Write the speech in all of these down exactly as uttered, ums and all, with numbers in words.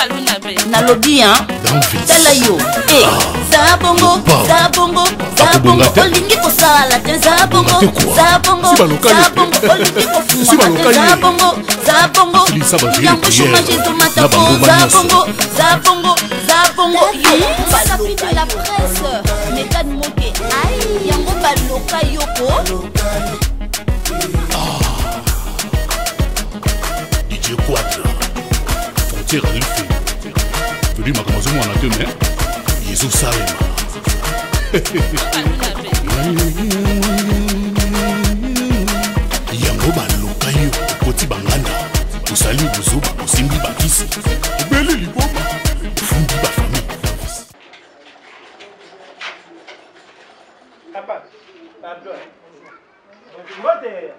Nalobi hein. Tala yo. Eh, Zabongo, Zabongo, Zabongo. Olingi ko sala, Zabongo, Zabongo, Zabongo. Olingi ko fuma, Zabongo, Zabongo. Yango chômage tomata po, Zabongo, Zabongo, Zabongo. Chapitre de la presse, Megan Moke. Aïe, yango baloka yoko. D J Quadra, frontière à l'effet. Venu ma commencé moi en deux mais Yesu Salema. Yango baloka yo koti banganda. Osali buzoba osimbi bakisi. Obeli liboma. Fundi ba famille. Papa, pardon. Moi de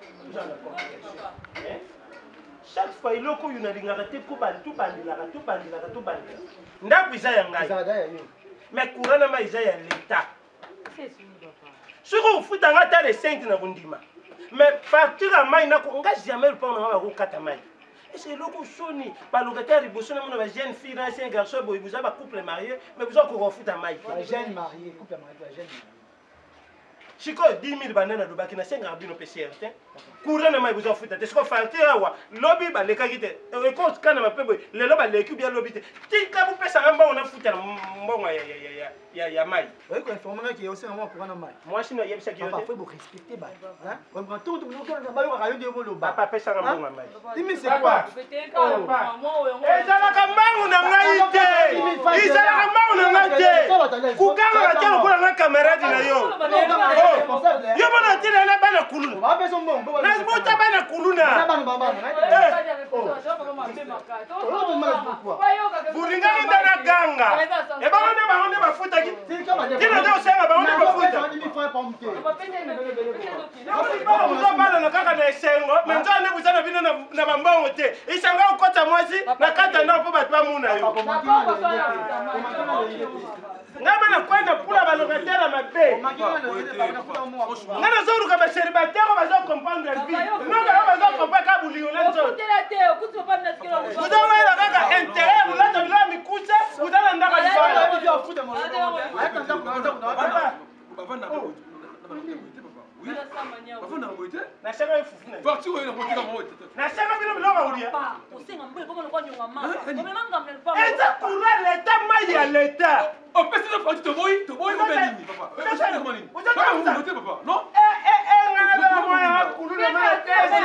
chaque fois iloko yuna lingaka te ko bandi tout bandi la tout bandi la tout bandi ndako isa ya ngai mais courant na ma isa ya l'état siko ufuta ngata les cinq na kundima mais partir à mai na ko nga jamais le pona nga ko kata mai et c'est loko soni ba locataire riboso na mona ba jeune fille na un garçon boy vous avez couple marié mais vous avez ko futa mai ba jeune marié couple marié jeune Chico dix mille banana do bakina cinq bino P C R te courant na mai vous futa te siko farti awa lobby ba leka kite e ko kana ma pebo le loba le kubia lobby te ti ka bu pesa ngamba ona futa mbongo ya ya ya ya mai oui ko informer ki aussi moi pour na mai moi sino yebisa ki papa faut vous respecter ba hein on prend tout tout le ba yo ka yo de bolo ba papa pesa ngamba mai dimi c'est quoi e zala ka mbangu na ngai te izala ka mbangu na ngai te kukanga ka telo kula na camarade na yo yo bona tena na bana kuluna ba beso mbongo na bota bana kuluna bana baba buringa inda na ganga e ba wonde ba wonde ba futa ki tena ndio sema ba wonde ba futa na bana na kaka na esengo menzo ne buzana bino na bambongo te isanga ukota mwezi na kata ndo po batwa muna yo ngaba na kwenda kula ba locataire mabe ngana zoru ka ba célibataire ba zo comprendre vie non ba zo comprendre ka bulio na zo vous avez la kaka intérêt vous la tabla mi kucha vous allez ndaka na shaka ifufu na parti oyo na motika mo na shaka bino biloko ulia Osenga mbele koma lokwa nyonga mama. Omemanga mbele pa. Eta kula l'état mai ya l'état. O pesi na parti to boy, to boy ko benini papa. O pesi na mani. O jata mo te papa. Non? Eh eh eh ngala ba moya kuluna ma tese.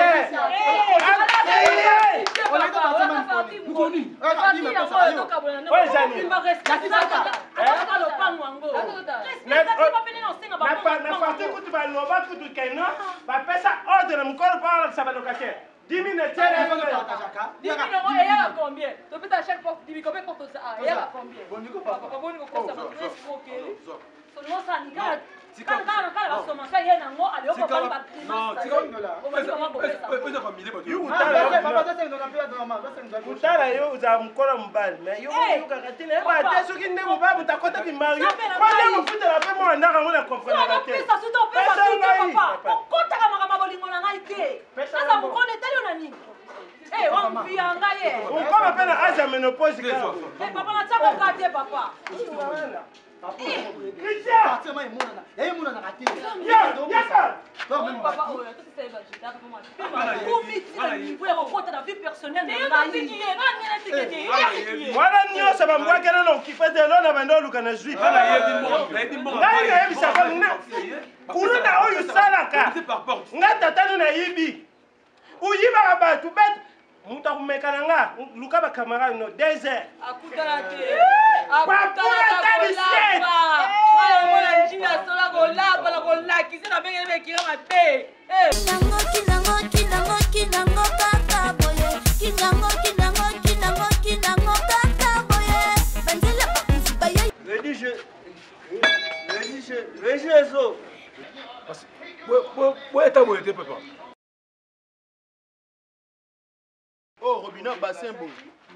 Eh. on est dans un monde Vous connaissez? ah dis mais pas ça yo Ouais jani. Il me reste. La tisaka. Aka lo pango ngo. Na pa na parti kutu ba loba kutu keno. Ba pesa ordre na mkolo pa sa ba locataire. dix minutes tiens on là. va pas chaka dix mille euros et à combien? Tu peux à chaque fois dix mille combien pour ça? Et à combien? bon niko papa Papa bon niko ça va très escroquer. Seulement ça ni quand quand quand quand la somme ça y est nango allez on va pas ba Non, c'est comme là on va on va famille bato. Yo ah papa ça c'est dans la période normal ça c'est dans utala yo uza mkola mbali mais yo yo kakatine ba te soki nde muba mutakota ki mario kwanda mufuta la pe mo ndaka ngona comprendre ba te ça sous ton pesa sous papa kota kama kama bolingo na ngai te sasa mukone tali ona nini eh wa mpianga ye ukoma pe na asa menopause ka eh papa na tsako kate papa Christian parti mai mona na yeye mona na kati ya ya toi même papa oyo tout ça va je tape pour moi combien tu niveau ya kota na vie personnelle na ngai wala nyosa bambwakela no kifete lo na bando luka na jui Bana yedi mbongo, yedi mbongo. ngai na yebisa ko na kuluna oyo salaka C'est par porte. nga tatanu na yibi uyibaka bato betu mutu akumekana nga luka bacamarade no deux heures akutala te Papula tabisete wala mona njina sola kolapa na kolakisa na bengele bekira mate Kinango kinango kinango kinango kaka boye kinango kinango kinango kinango kaka boye banzela bakuzi baye rédige rédige rédige so Parce que boy ta boy te papa. oh robinet bassin bon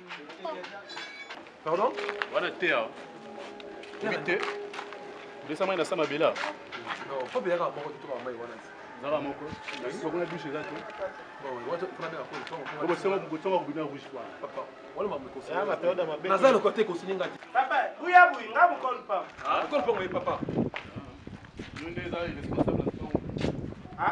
Pardon? Wana te ah. Vite. Desama ina sama bila. Non, faut bien ka moko to ba mai wana. Zara moko. Soko na douche za to. Bon, wacha kuna bela kwa tongo. Ko sema kutonga kubina rouge kwa. Papa, wala mamu ko. Ah, ma période ma belle. Naza le côté ko sininga ti. Papa, buya buyi nga mukolo pa. Ah, ko le pongo papa. Nous des gens responsables de ton. Ah?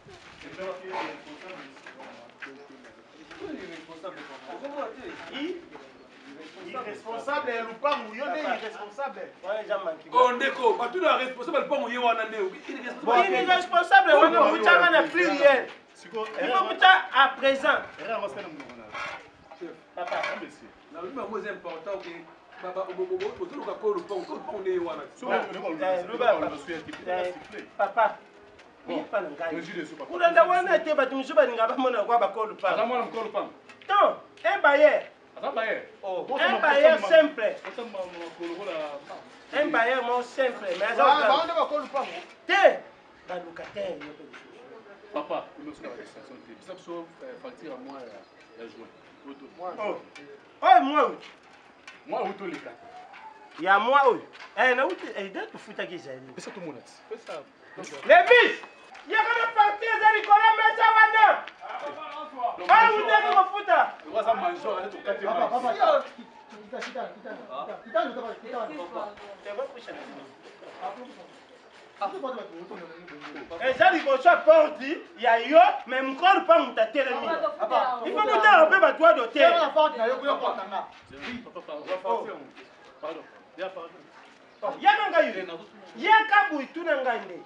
Irresponsable ya lupangu yo nde irresponsable. Ouais, Jean-Marc. Oh ndeko, ba tu na responsable pongo ye wana ndeo. Bon, il est responsable wana mutanga na pluriel. Siko, Il faut muta à présent. era ngosika na mungona. Papa, Monsieur. Na lui ma mose important que baba obobo ko to ka ko le pongo, ko pongo ne wana. So, on papa. Bon, pas Je ngai. suis déçu papa. Kulanda wana te batu musuba ninga ba mona kwa ba kolu pa. Azama na mkolo pam. Non, un bailleur. Azama ye. Oh, un bailleur simple. Osama mkolo la. Un bailleur mon simple, mais Ah, ça baonde bakolo lupangu. te ba locataire yo pe. Papa, il me souhaite la station T. Ça sauf facture à moi la joie. Auto. Oh. Oh, moi. Moi auto les gars. Ya moi oh. Eh na uti eh date futa ki zali. Fais ça tout le monde. Fais ça. Les bis. Ya kana partir za likora mesa wana. Ah, utaki mafuta. On va ça manger, on va tout quatre Papa, mois. papa, kita kita kita kita kita ndo papa kita. eza liboso ya porti ya yo me mokolo mpa moto atelemi ifo motala mpe bato ado te yaka ngai yaka buitu na ngai nde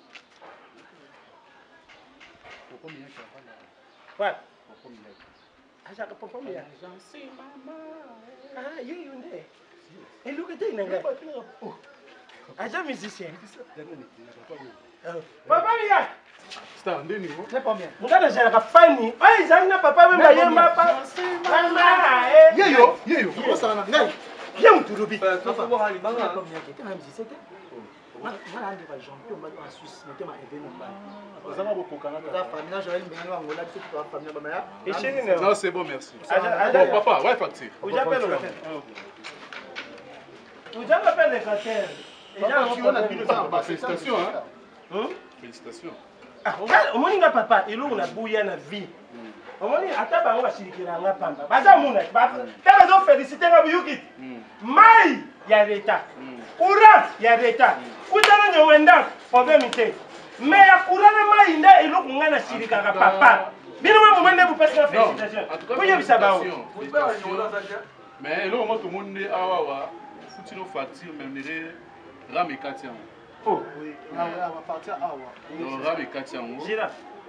azaka popomiya yeyo nde eluki te na ngai aza musicien papa miya Star, ndeni wo? nga nazalaka fani oyo ezali na papa mbe bayemba yeyo yeyo osala na ngai ye mutu lobi Non, c'est bon, merci. Bon, papa, ouais, facture. ujanga mpe lekatere Félicitations, hein? Félicitations. omoni nga papa eloko na buya na vie omoni ata bango basilikela nga pamba baza muna te bazofélicite nga buyukiti mai ya leta courant ya leta kutana nyongo ndako problème te me ya courant na mai nde eloko nga nasilikaka papa bino mwe momene bupesi nga félicitation buyebisa bango Mais eloko mo tomoni awa wa futi no facture même nere rame ekati yango. Oh, non rame ekati yango. Gira.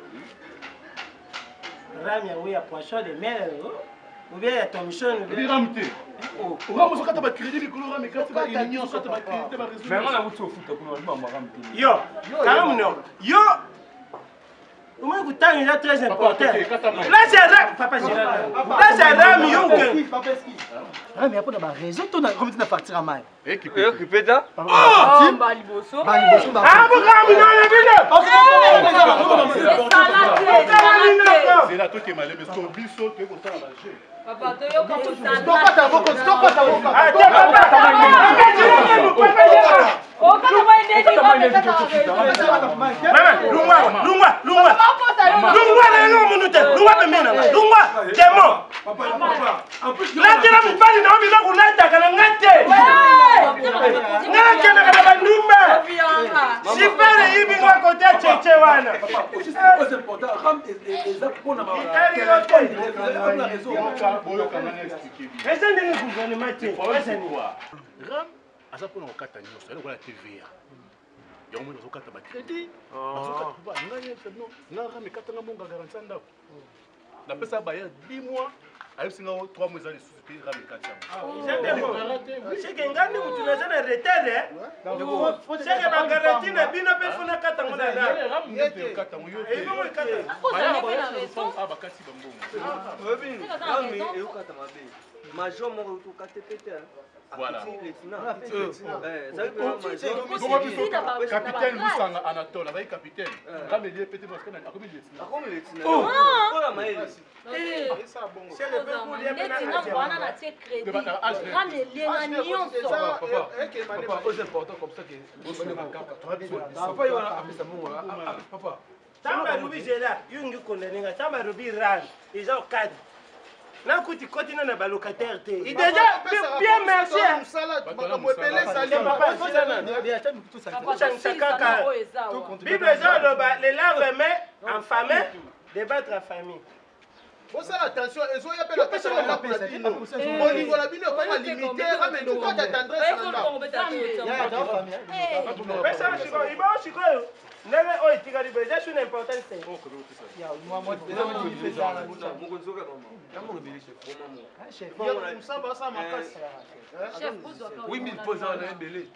Rame yango ya poisson de mer ou bien ya thomson ou bien rame te. Oh, rame sokata ba crédit likolo rame ekati ba union sokata ba crédit ba réseau. Mais on a wuti ofuta kuna limamba rame te. Yo, karamu no. Yo au moins kutanga est très important. Là c'est rame, papa Gira. Là c'est rame yo que. Ah mais après dans ma réseau ton a remis na facture à mai. Eh qui peut. Qui peut ça? Oh, baliboso. Baliboso ba. Ah bu rame no na bino. C'est là tout qui est malé parce que biso tu es content à manger. Papa, tu yoka kosana. Stop ta boko, stop ta boko. Ah, tu papa ta maman. O kana ba inde ni ko be ta. Mama, lungwa, lungwa, lungwa. Lungwa na ngo munute. Lungwa be mena. Lungwa, demo. Papa, papa. En plus, La tira mi bali na obi na kulata kana ngate. Ngala kena kana bandumba. Sipere hivi ngwa kote cheche wana. papa, aussi c'est important. Rame est là pour na ba. La raison. Ese ndenge gouvernement te. Ese ni. Ram aza mpona kokata nyonso yana kola T V A yango moni bazokata bacrédit bazokata ba ngai no nga rame ekatanga monga garanti ya ndako napesa bayer dix mois ayebisi nga trois mois eza lisusu mpe rame ekati yango seke ngani mutu naza na retere seke bagaranti na bino mpe funa katango na na ekata yango yo ebongo ekata bakati bambongo major moko tokate pete voilà Capitaine Lusanga Anatole abai capitaine rame lié pété parce que akomi lieutenant akomi lieutenant ola maeli seke pe kulia pe na na bwana na tie crédit rame lenga nyonso Papa, papa, c'est important comme ça que papa il va appeler ça mon papa. Tamba Ruby Gela, Yungi Kondenga, Tamba Ruby Ran, ils ont quatre. Là, quand tu continues à la locataire, il est déjà bien merci. Bible, les larves en famille, débattre en famille. Bon, ça, attention, ils ont appelé la personne à la platine. Au niveau de la bine, on va limiter, mais tu crois t'attendrais ça. Oui, mais il pose un belé.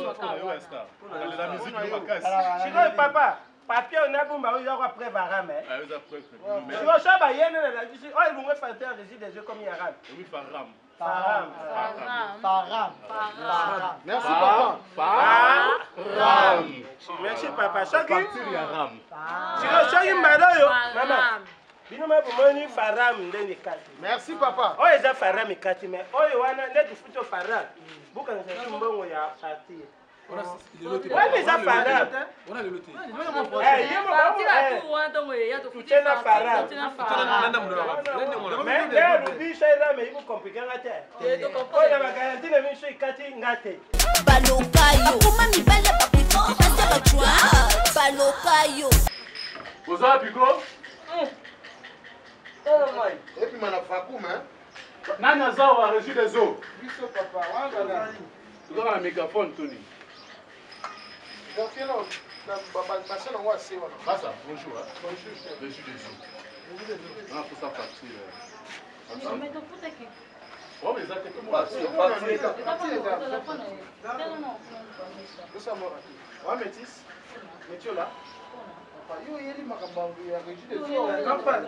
Papa. Papier on a bon bah il y aura preuve arabe hein. Ah ils a preuve. Si on ça bah yene la dit oh ils vont faire faire des des jeux comme arabe. Oui faram. Faram. Faram. Faram. Merci papa. Faram. Merci papa. Chaki arabe. Si on chaki mado yo maman. Bino ma pour moni faram ndeni kati. Merci papa. Oh ils a faram kati mais oh wana ndeti futo faram. Buka nsa mbongo ya parti. On a les affaires. On a les lotés. Eh, il y a un farab. Mais le biche là, mais il faut compliquer la terre. Oh, il y a ma garantie de monsieur Kati Ngate. Balokayo. Comment mi bala papiko? Parce que tu as balokayo. Vous avez pico? Et puis mana fakoum hein. Nana zawa reçu des eaux. Biso papa, voilà. Tu dois un mégaphone Tony. Donc, il y a un bassin en Ouassé. Bonjour. Bonjour. Reçu des eaux. On a pour ça partir. Non, mais donc, vous êtes qui? Oh, mais ça, c'est comme moi. C'est pas pour le téléphone. Non, non, Où ça va? Ouais, métis. Métis là. Yo, il y a des macabres. Il y a régi des eaux. Campagne.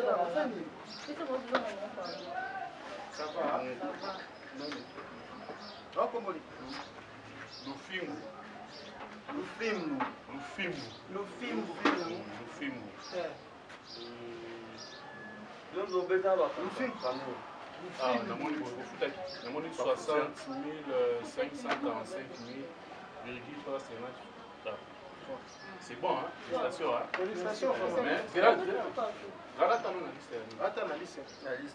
Ça va. Non, comment on Nous filmons. Nous filmons. Nous filmons. Nous filmons. Nous filmons. Nous filmons. Ah, on a soixante mille cinq cent quarante-cinq mille virgule trois cinquante. C'est bon, hein? Félicitations, hein? Félicitations, mais c'est là. Là, attends, on a liste. Attends, la liste. La liste.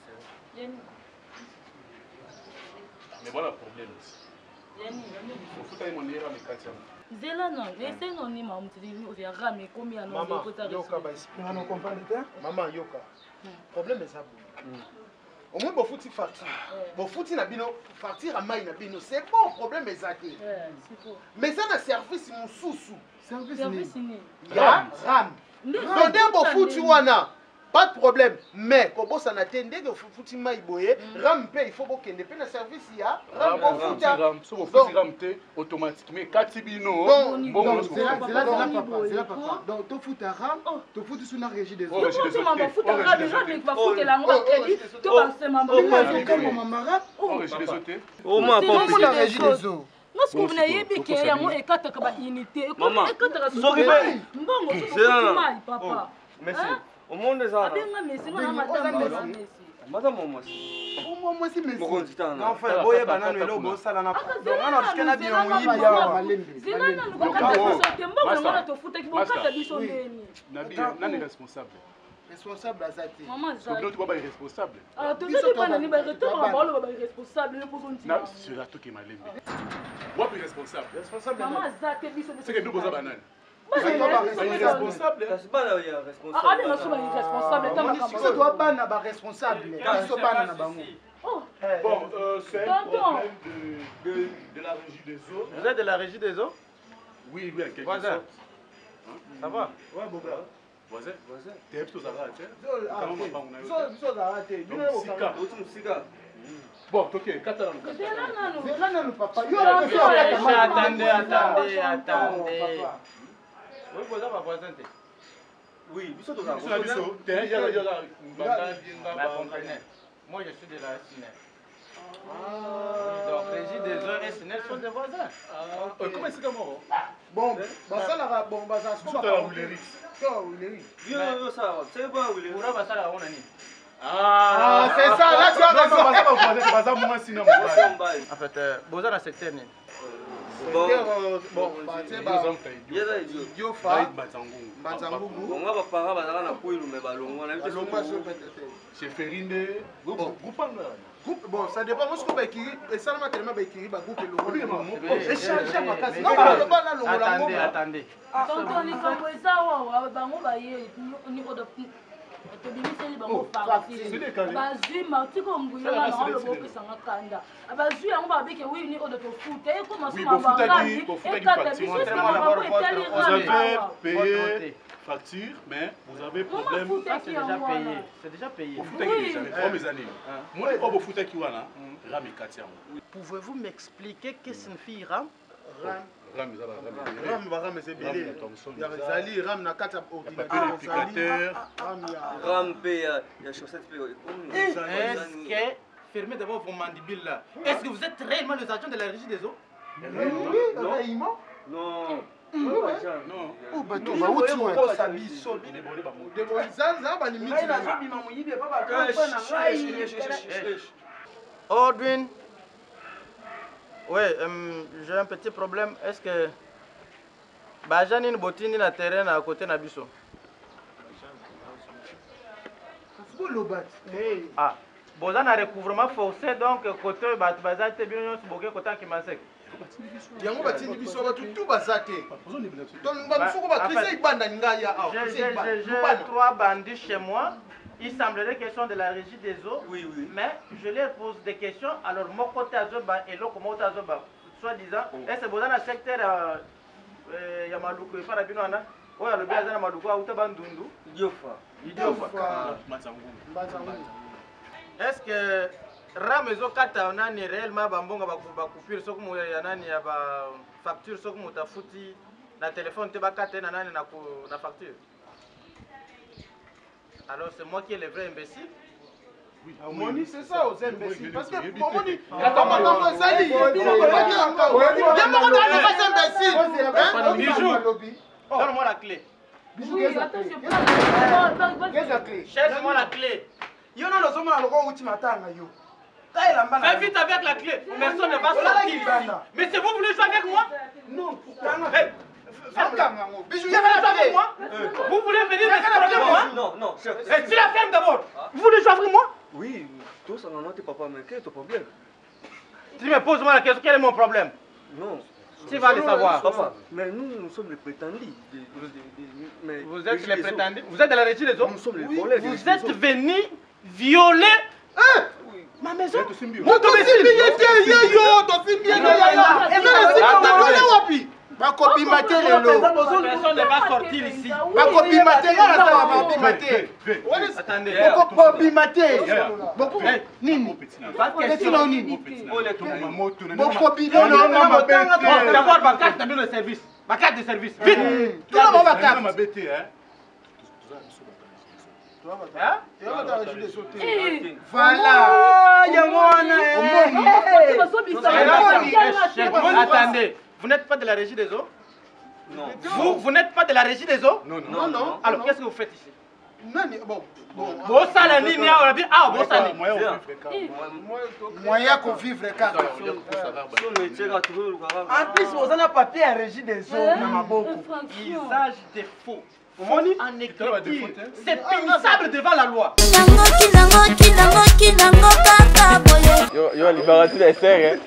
Mais voilà le problème aussi. Il faut que mon erreur me casse. Zela non, essaye non ni maman tu dis il y a ramé combien non Maman, yoka ba expliquer. Non, comprendre pas. Maman, yoka. Problème est ça. Au moins, bon fouti facture. Bon fouti na bino, facture à maï na bino. C'est bon, problème est ça. Mais ça na service mon sous-sous. Service ni. Ya ram. Donc dès bon fouti wana. Pas de problème, mais quand on a attendu que fouti maï boye, ram paye, il faut que ne paye le service ya. Ram bon fouti ram, so fouti ram te automatiquement katibino. Bon, c'est là, c'est là, c'est là papa, c'est là papa. Donc ton foot ram, ton foot sous la régie des autres. Tu m'as foot ram, ram, mais pas foot la moi crédit, tu vas c'est maman. Comme maman ram. Oh, régie des autres. Oh ma papa, la régie des autres. Moi ce que vous n'avez pas que yango ekata ka ba unité. Maman. Soki ba. Mbongo tu foot maï papa. Merci. Au monde des arts. Merci, non, madame, merci. Madame, moi aussi. Moi, moi aussi, merci. Bon, c'est un. Enfin, boye banane lo bo sala na. Donc on a jusqu'à na bien muyibi ya malembe. Zina na lukaka te mbongo ngona to futa ki bokata biso ndeni. Nabi, nani responsable? Responsable azati. Maman za. Donc tu vas pas irresponsable. Ah, tu sais pas nani ba retour ba balo ba irresponsable le pokonti. Na, c'est là tout qui malembe. Moi plus responsable. Responsable. Maman za te biso. C'est que nous boza banane. Responsable. C'est pas là il y a responsable. Ah, mais nous sommes responsables tant que ça doit pas na ba responsable. Ils sont pas na bango. Oh. Bon, euh, c'est un problème de, de, de la régie des eaux. Vous êtes de la régie des eaux? Oui, oui, en quelque Voisin. sorte. Ça va? Ouais, Boba. Voisin? Voisin. T'es plutôt à la tête. Comment on a eu? Ils arrêtés. Sika. Sika. Bon, ok, Katana. C'est là, nous, papa. Attendez, attendez, attendez. Oui, vous avez voisin. Oui, Biso to na biso. T'es yala yala. Moi je suis de la S N E S. Donc régie des eaux et S N E S sont des voisins. Comment c'est comment? Bon, bah ça là, bon, bah ça se passe pas. Où les risques? Toi, où les risques? Yo yo ça, c'est pas où les risques. Pour ça là on a ni. Ah, c'est ça, là tu as raison. En fait, Boza na secteur ni. Bon, c'est bah. Yo fa. Banzangungu. On va pas parler dans la couille mais ballon. On a vu c'est Ferinde. Bon, ça dépend de ce qu'on va écrire. Et ça, on tellement écrire, bah, groupe le logo. Échanger ma casse. Non, on ne pas là, le Attendez, attendez. Donc, on est comme ça, on va y aller au niveau de. Facture, mais vous avez problème. Ça, c'est déjà payé. C'est déjà payé. Pouvez-vous m'expliquer qu'est-ce que signifie RAM? RAM, RAM, c'est bien. Zali, RAM, na quatre ordinateurs. RAM, il y a chaussettes. Est-ce que, fermez d'abord vos mandibules là. Est-ce que vous êtes réellement les agents de la régie des eaux? Oui, non. Non. Oh, bah, tu vas où tu es? Ordwin. Oui, j'ai un petit problème. Est-ce que Bajani une bottine na terrain à côté na biso? Ah, bon, on a un recouvrement forcé donc côté Bazate bien se boquer côté Kimasek. Yango batindi biso ba tout bazate. Donc ba fuko ba crisser ibanda ngaya ah. J'ai trois bandits chez moi. Il semblerait qu'ils sont de la régie des eaux. Oui, oui. Mais je leur pose des questions. Alors, mon côté Azoba et l'autre côté Azoba, soi-disant, est-ce que vous avez un secteur Yamadoukou et Farabinoana? Oui, le bien Yamadoukou, Outabandundu. Idiofa. Idiofa. Est-ce que Ramezo Kata, on a réellement Bambonga coupure, ce que vous avez facture, ce que vous avez foutu, na téléphone, tu vas Kata, na facture. Alors c'est moi qui est le vrai imbécile? Oui, Moni, c'est ça aux imbéciles. Parce que pour Moni, quand on va salir, il faut pas imbécile. Donne-moi la clé. Oui, attends, je prends. Qu'est-ce la clé? Cherche-moi la clé. Yo non, nous sommes à l'eau où tu m'attends. Fais vite avec la clé. Personne ne va sortir ici. Mais c'est vous voulez jouer avec moi? Non. Vous voulez venir rester avec moi? Non, non, chef. Tu la fermes d'abord. Vous voulez jouer avec moi? Oui, tout ça, non, t'es papa, mais quel est ton problème? Tu me poses moi la question, quel est mon problème? Non. Tu vas le savoir. Papa, mais nous, nous sommes les prétendus. Vous êtes les prétendus? Vous êtes de la régie des eaux? Nous sommes les volets. Vous êtes venus violer ma maison? Mon domicile! Ma copie maté le lot. Personne ne va sortir ici. Ma copie maté, là, ça va copie maté. Attendez. Ma copie maté. Nini. Qu'est-ce que c'est Nini? Mon copie, non, non, non, ma bête. D'abord, ma carte de service. Ma carte de service. Vite. Tout le monde va carte. Ma bête, hein. Voilà. Attendez. Vous n'êtes pas de la régie des eaux? Non. Vous, vous n'êtes pas de la régie des eaux? Non, non, non. Alors, qu'est-ce que vous faites ici? Non, bon. Bon, ça, la ligne, on a dit, ah, bon, ça, moyen qu'on vive les cartes. En plus, vous avez un papier à régie des eaux. Usage des faux. En écriture, c'est punissable devant la loi. Yo, yo, libération des serres,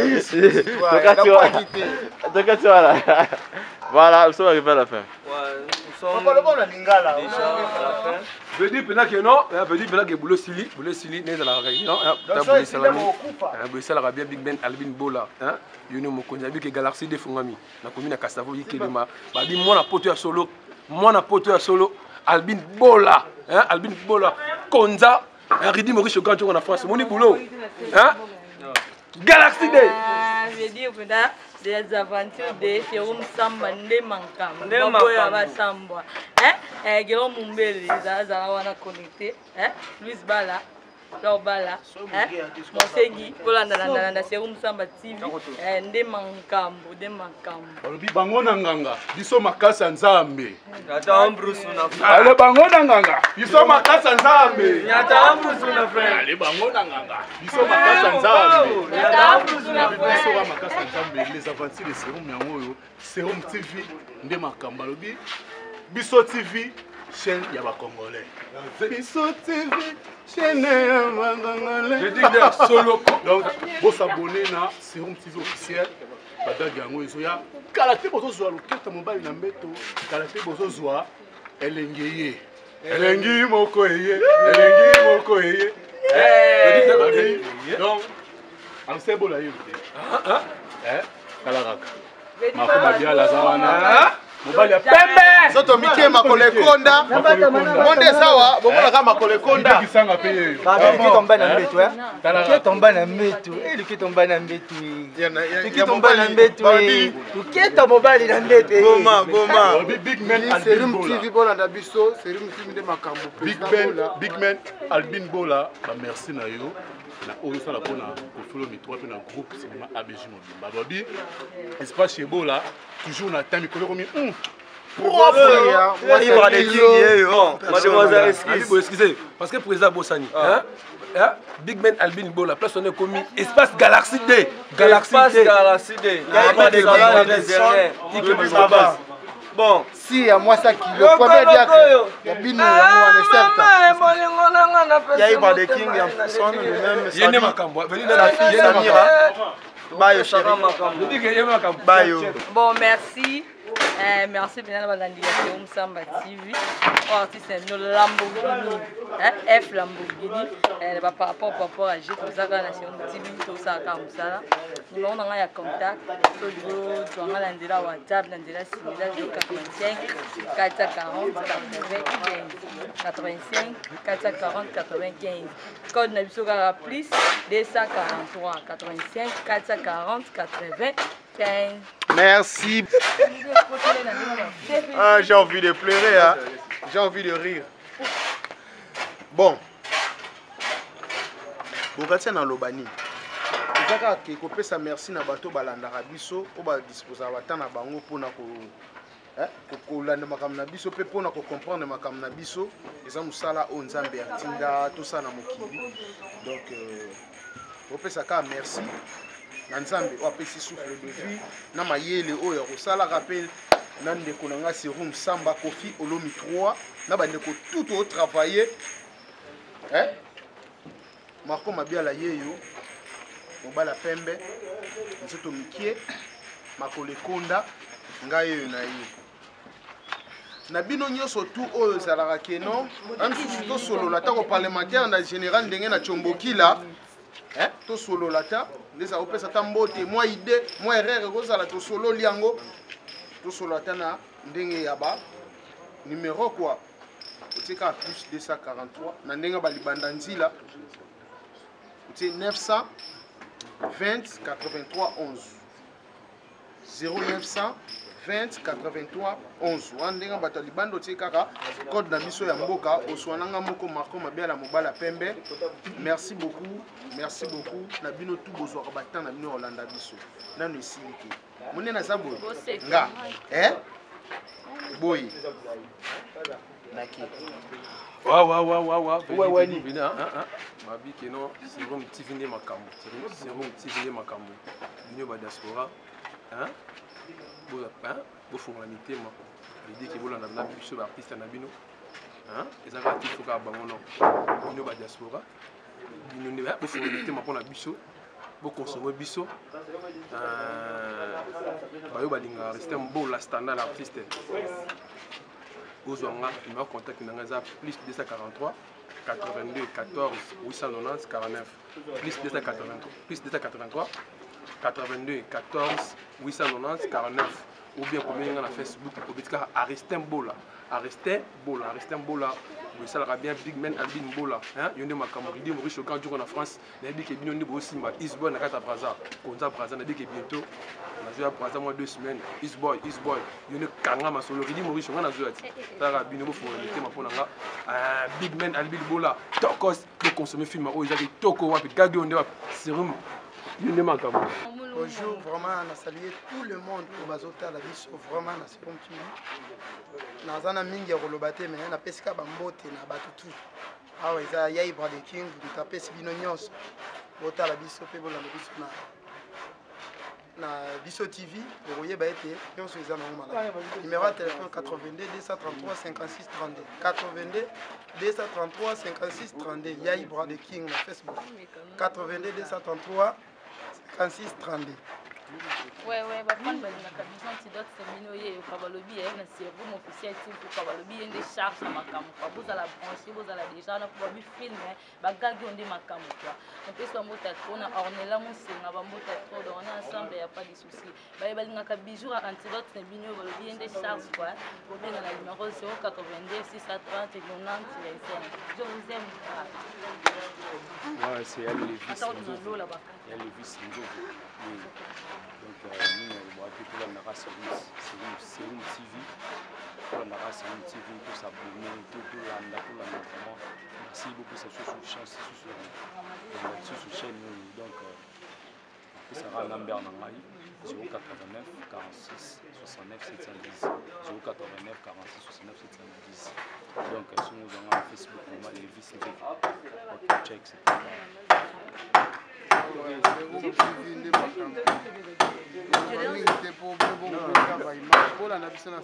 hein. Donc, tu vois là. Voilà, nous sommes arrivés à la fin. Nous sommes déjà à la fin. Je dis maintenant que non, je dis maintenant que boulot Sili, boulot Sili n'est dans la région. T'as boulot Salami, boulot Salami, Big Ben, Albin Bola, hein. Yuno Mokonja, Big Galaxy de Fungami, na commune à Castavo, Yikelema. Babi, moi na pote à solo, moi na pote à solo, Albin Bola, hein, Albin Bola, Konza, un Ridi Maurice au Gantou en France, mon boulot, hein. Galaxy Day. Je veux dire des aventures de Serum Samba nde mankam nde maboya basambwa eh gero mumbeli za wana connecté eh Luis Bala Laure Bala eh Mosengi kolanda landa Serum Samba T V eh nde mankambo nde makambo olobi bango na nganga biso makasa nzambe Nyata Ambrose na frère ale bango na nganga biso makasa nzambe Nyata Ambrose na frère ale bango na nganga biso makasa nzambe Nyata Ambrose na frère biso makasa nzambe nzambe les aventures de Serum yango Serum T V nde makambo alobi Biso T V chaîne ya ba congolais Biso T V chaîne ya ba congolais. Je dis que solo donc vous s'abonner na Serum T V officiel badagi yango ezoya kala te bozo zwa loketa mobali na mbeto kala te bozo zwa elengeye elengi moko eye elengi moko eye eh donc on sait bola yote ah eh kala kaka makoma bia la zawana mobali ya pembe soto mike makole konda monde sawa bomona kama makole konda kisanga pe ba ki tomba na mbeto eh ki tomba na mbeto eh ki tomba na mbeto ki tomba na mbeto ki to mobali na mbeto goma goma big man Serum T V bona da biso Serum T V de makambo big man big man Albin Bola ba merci na yo na oyo sala pona ko follow mi trois pe na groupe cinéma A B J Mobimba babi espace chez Bola toujours na temps mikolo komi hum moi il va des king yo mademoiselle excusez parce que président Bossani hein hein Big Man Albin Bola place on est commis espace Galaxy D Galaxy D Galaxy D il y a pas de salon de bon si à moi ça qui le premier dia ya bino ya mo certain il y a pas de king en personne même il y a makambo venez la fille Samira bayo chéri je dis que il y a makambo bayo bon merci Eh, merci bien à l'Andiation Samba T V. Oh, artiste est Lamborghini, hein, F Lamborghini. Eh, par rapport par rapport à G, tout ça, la nation T V, tout ça, comme ça. Nous on a un contact. Tout le monde, tu as l'Andela WhatsApp, l'Andela similaire quatre-vingt-cinq, quatre cent quarante, quatre-vingt-quinze, quatre-vingt-cinq, quatre cent quarante, quatre-vingt-quinze. Code Nabisoga plus deux cent quarante-trois, quatre-vingt-cinq, quatre cent quarante, quatre-vingt-quinze. Merci. Ah, j'ai envie de pleurer, hein. J'ai envie de rire. Bon. Bokatia na lobani. Ezaka ke kopesa merci na bato balandaka biso o ba disposer batana bango pona ko eh ko landa makambo na biso pe pona ko comprendre makambo na biso eza musala o nzambe atinda to sana mokili. Donc euh kopesa ka merci. Na nzambe o apesi souffle de vie na mayele oyo kosala rappel na ndeko na nga Serum Samba Kofi Olomi trois na bandeko tout au travailler hein Marco Mabiala yeyo mobala pembe nzoto mikie makole konda ngai yeyo na ye na bino nyonso tout oyo zalaka keno même si to solo la tango parlementaire na général ndenge na chombokila hein to solo la ta les a opesa tambote moi idée moi erreur kozala to solo liango to solo la ta na ndenge yaba numéro quoi otika plus deux cent quarante-trois na ndenge ba libanda nzila otie neuf cent vingt quatre-vingt-trois onze zéro neuf cent vingt quatre-vingt-trois onze wandenge bato libanda otie kaka code na biso ya mboka oswananga moko Marco Mabiala mobala pembe. Merci beaucoup, merci beaucoup na bino tout bozwaka batana na bino Holanda biso nano esiliki mone na zabo nga eh boy naki wa wa wa wa wa ouais ouais ni bina ah ah mabi keno Serum T V ne makambo Serum T V ne makambo nyo ba diaspora hein bo hein bo fonga mitema l'idée que bolanda na biso ba artiste na bino hein ezaka tifuka bango no nyo ba diaspora bino ne ba bo fonga mitema pona biso bo consommer biso euh ba yo ba linga rester bon la standard artiste Ozwanga numéro contact na ngaza plus deux cent quarante-trois quatre-vingt-deux quatorze huit cent quatre-vingt-dix quarante-neuf plus deux cent quatre-vingt-trois plus deux cent quatre-vingt-trois quatre-vingt-deux quatorze huit cent quatre-vingt-dix quarante-neuf ou bien pour venir na Facebook pour bitika Aristin Bola Aristin Bola Aristin Bola vous salera bien Big Man Albin Bola hein yonde makambo di Maurice Chokan jour en France na bi ke bino ndi bo simba Isboy na kata Braza konza Braza na bi ke bientôt na joie Braza moi deux semaines Isboy Isboy yonde kanga masolo di Maurice Chokan na joie sala bino bo fo limité ma pona nga Big Man Albin Bola tokos de consommer film o jaki toko wapi gagi onde wa Serum yonde makambo. Bonjour, vraiment, on a salué tout le monde pour Bazota, la vie, vraiment, on a Serum T V. On a mingi rolobate, mais on a pesca bambote, na batutu. Ah ouais, ça y a Ibra de King, on a pesca binonyos. Bota la vie, sopé, bon, la vie, na Bisso T V pour y être nyonso eza na ngoma numéro de téléphone quatre-vingt-deux deux cent trente-trois cinquante-six trente-deux quatre-vingt-deux deux cent trente-trois cinquante-six trente-deux Yai Bra de King na Facebook quatre-vingt-deux deux cent trente-trois cinquante-six trente-deux. Ouais, ouais, bah, prendre la cabine antidote, c'est minoye, au Kabalobi, il y a un sérum officiel, pour Kabalobi, il y a des charges à ma caméra. Vous allez la brancher, vous allez déjà, on a pour le film, bah, gagner on dit ma caméra. On peut se mettre on a orné là, mon c'est, on a mettre trop, on est ensemble, il n'y a pas de soucis. Bah, il y a un bijou à antidote, c'est minoye, il y a des charges, quoi. Vous bien dans la numéro zéro quatre-vingt-deux six cent trente quatre-vingt-dix vingt-cinq. Je vous aime. Ouais, c'est elle, les vis. Attends, on a l'eau là-bas. Il y a les vis, donc nous on va pour la race Serum T V pour la race Serum T V pour s'abonner tout tout la pour la vraiment merci beaucoup c'est sur sur chaîne sur sur chaîne donc ça sera Lambert Nangai zéro quatre-vingt-neuf quarante-six soixante-neuf sept cent dix zéro quatre-vingt-neuf quarante-six soixante-neuf sept cent dix donc sur nous avons Facebook on va les vis ok check mpona na biso na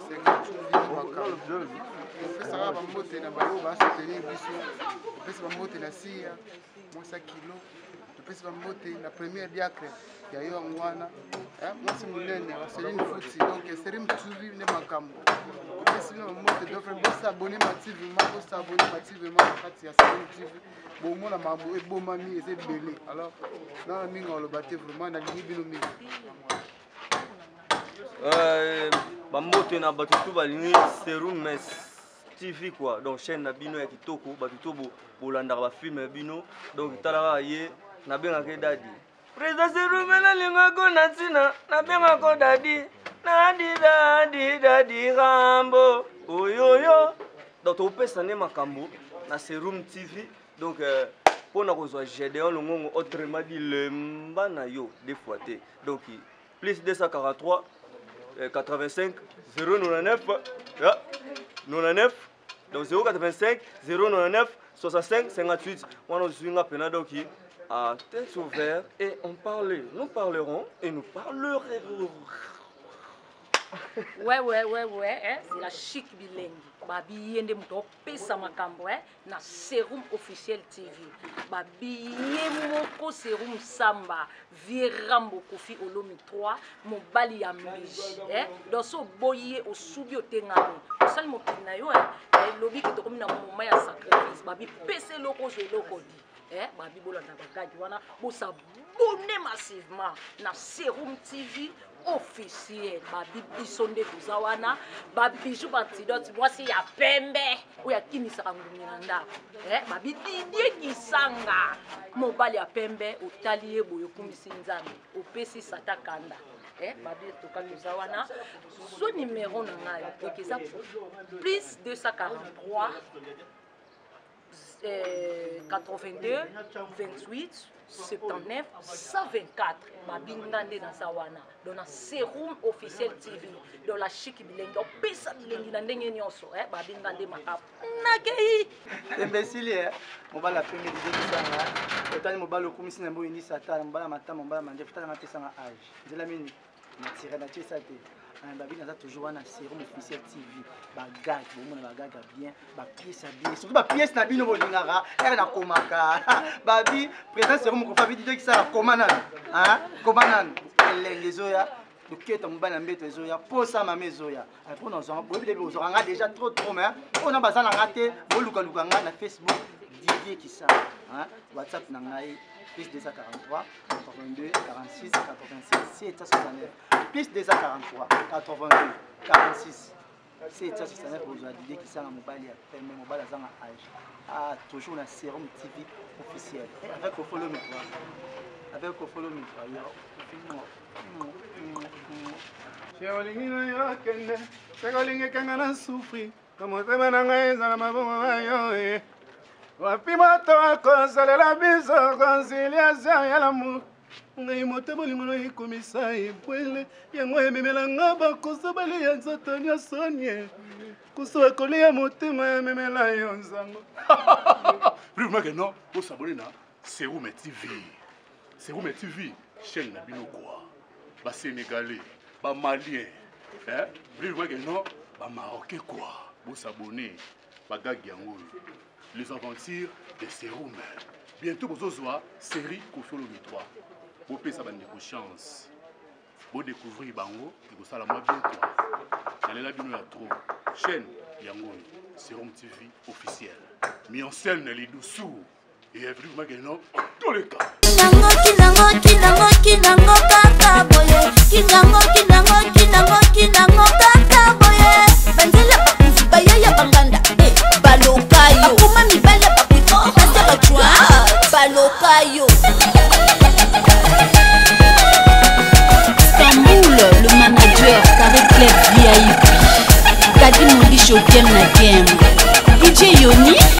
opesaka bambote na bango basoutenir biso opesi bambote na siya mwasa kilo opesi bambote na première diacre ya yo yango wana mwasi monene baseline futi donc Serum T V nde makambo opesi bino bambote dofre bosabone mativement bosabone mativement na kati ya Serum T V bomona makambo ebomami eza ebele alors nana mingi oloba te vraiment nalingi bino mingi bambote na bato to balingi Serum T V quoi donc chaîne na bino ya kitoko bato to bolandaka bafilme ya bino donc talaka ye nabengaka dadi président Serum nalingako na ntina nabengako dadi nadi dadi dadi rambo oyoyo donc topesa nde makambo na Serum T V donc pour na kozwa Gédéon Longongo autrement dit lemba na yo des fois te donc plus deux cent quarante-trois quatre-vingt-cinq zéro neuf neuf donc zéro quatre-vingt-cinq zéro neuf soixante-cinq cinquante-huit on a une appel donc à tête ouverte et on parlait nous parlerons et nous parlerons. Ouais, ouais, ouais, ouais, hein? C'est la chic bilingue. Babi yende muto pesa makambo hein? Na Serum officiel T V. Babi yemoko Serum Samba, Virambo Kofi Olomi trois, Mobali ya Miji. Hein? Dans ce boye au subi au tengani. Au sal mo pinayo hein? Lobi ki tokomi na moment ya sacrifice. Babi pese loko je loko di. Eh, babi bolanda bagadi wana bo s'abonner massivement na Serum T V officiel babi bisonde kuzawana babiju bantidote mwasi ya pembe oya kinisaka ngumi na ndako eh babi didie kisanga mobali ya pembe otali ye boyo kumisi nzambe opesi sata kanda eh babi toka kuzawana so numéro na ngai donc eza plus deux cent quarante-trois quatre-vingt-deux vingt-huit soixante-neuf cent vingt-quatre babingande na sawana dans la Serum officiel T V dans la chic bilingue pesa bilingue na ndenge nyonso eh babingande makap nakei imbécile eh mobala pembe dizanga otani mobala okumisi na mboyi ni sata mobala matama mobala manje futana matesa na âge nzela mini na tire na tisa te babi naza toujours wana Serum officiel T V bagage bomona bagaga bien ba pièce bien surtout ba pièce na bino bolingaka era na komaka babi président Serum ko fabi dide ki sala komana hein komana elenge zoya loketa mobana mbeto zoya posa mame zoya pour nous on bobi debi ozoranga déjà trop trop mais on a bazana ngate boluka luka nga na Facebook Didier ki sala hein WhatsApp na ngai plus deux cent quarante-trois quatre-vingt-deux quarante-six quatre-vingt-six sept cent soixante-neuf plus deux cent quarante-trois quatre-vingt-deux quarante-six sept cent soixante-neuf pour Didier qui sera mobile à même mobile à zanga âge ah toujours la Serum T V officiel avec au follow me avec au follow me Cheolingi yo kende cheolingi kanga na souffri comme tema na ngai za mabongo yo wapima to konsolela biso conciliation ya l'amour ngai moto bolingo no ekomisa ebwele yango ememelanga bakoso bali ya nzoto nyonso nye kuso ekolia motema ememela yo nzango Vraiment que non, vous s'abonner na Serum T V. Serum T V, chaîne na bino quoi. ba Sénégalais, ba Maliens, hein, vraiment que non, ba Marocains quoi, vous s'abonner, ba Gagiango, les aventures de Serum. Bientôt vous osez série Kofolo trois. Vous pouvez savoir une chance. Vous découvrez Bango et vous allez moi bientôt. Allez là bien trop. Chaîne Yango, Serum T V officiel. Mis en scène les dessous et évidemment que non, tous les cas. Kinango kinango kinango kinango kaka boye. Kinango kinango kinango kinango kaka boye. Banzela bakuzi bayaya banganda. Eh balokayo. Kuma mibale bakiko basta bachwa. Balokayo. Istanbul, le manager Carré Club V I P. Kadi Mondi Show game na game. D J Yoni.